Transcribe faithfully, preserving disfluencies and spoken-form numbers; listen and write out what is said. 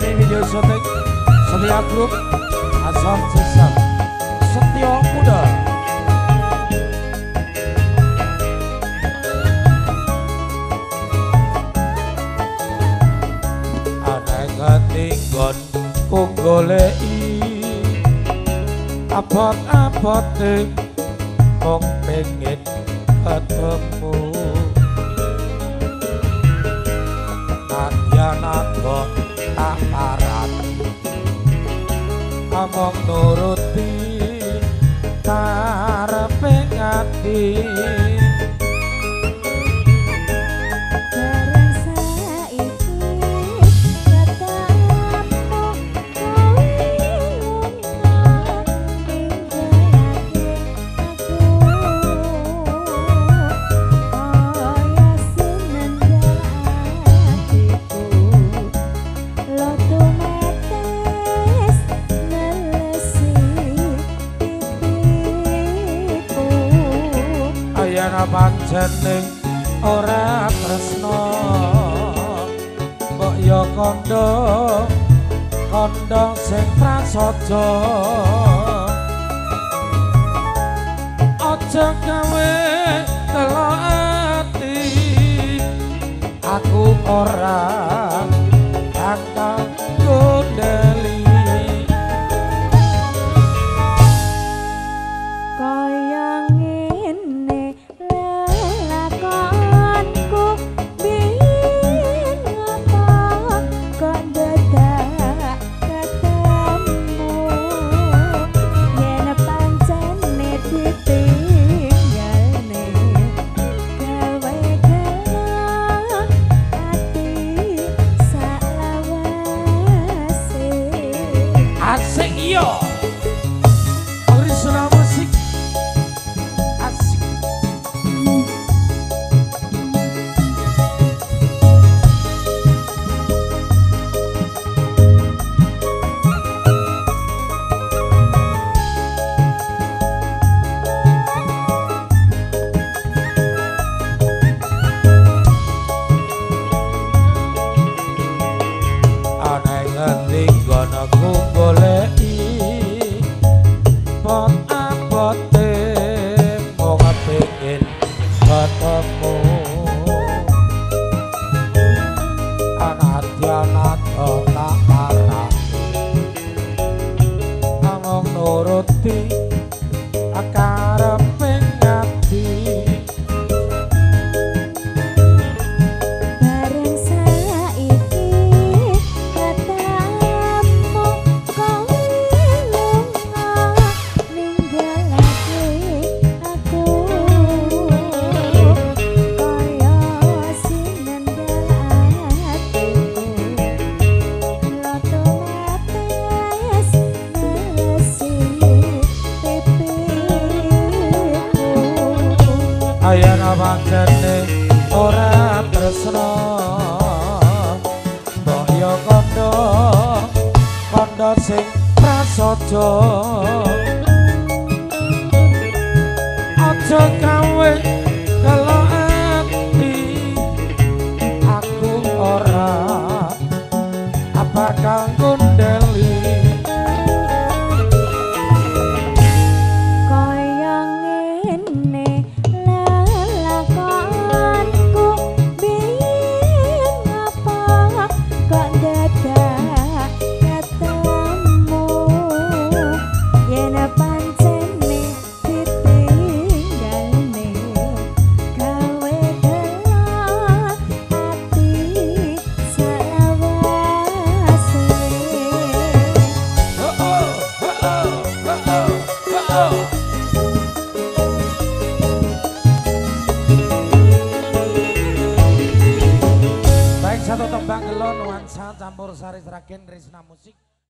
Ngrembakani video syuting Setia Group Asal Sesam Setia Muda. Aneh ketinggon ku goleki abot-abot mung pengen ketemu nadyan aku tak parat among nuruti karepe ngati yen pancen ora tresno mbok yo kandha kandha sing prasaja aja gawe telo ati aku ora bakal gondeli asik yo original musik asik aneh ngendi gono ku goleki pot abote mung pengen ketemu anadyan aku tak parah amung nuruti karepe ngati yen pancene ora tresno mbok yo kandha kandha sing prasaja aja gawe telo ati aku ora bakal gondeli Baik satu tembang gelon nuansa campur sari seragen Risna Musik.